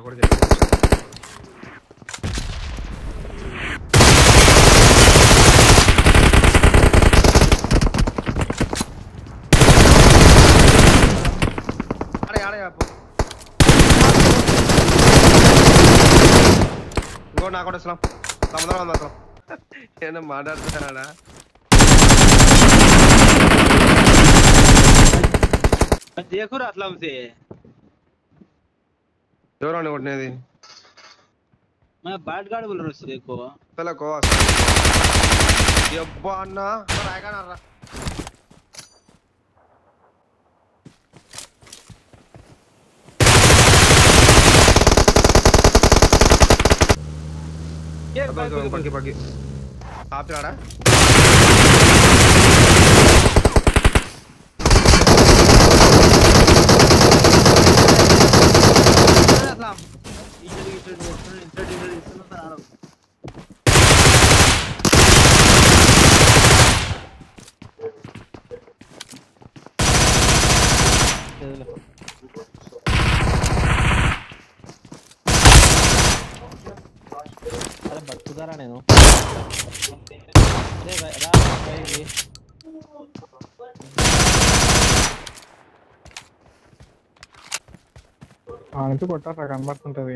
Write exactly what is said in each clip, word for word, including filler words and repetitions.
కూడా ఇంకో నా కూడా అసలు సముద్రం ఉంది అసలు ఏమన్నా మాట్లాడుతున్నాడా देखो रतलाम से ఎవరండి కొట్టినది मैं बाट गार्ड बोल रहा हूँ देखो पहले को यब्बा अन्ना रायगा नर्रा ये पक्की पक्की आप चढ़ा अरे बटुदारा నేను అరే రా బయటికి ఆ నుంచి కొట్టారా కనబడుతుంటది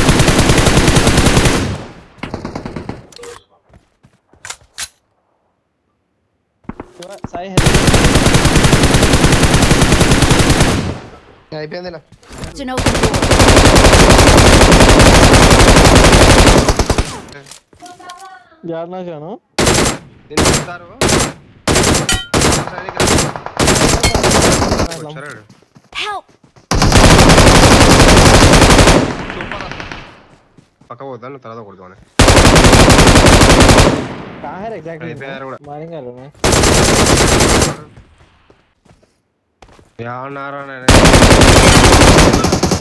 సాయి అయిపోయిందిలా यार ना जानो నేను చెప్తారు help పక్క పోతాను తర్వాత కొడతాను कहां है एग्जैक्टली అయిపోయారు కూడా मारेंगे लो मैं यार नारायण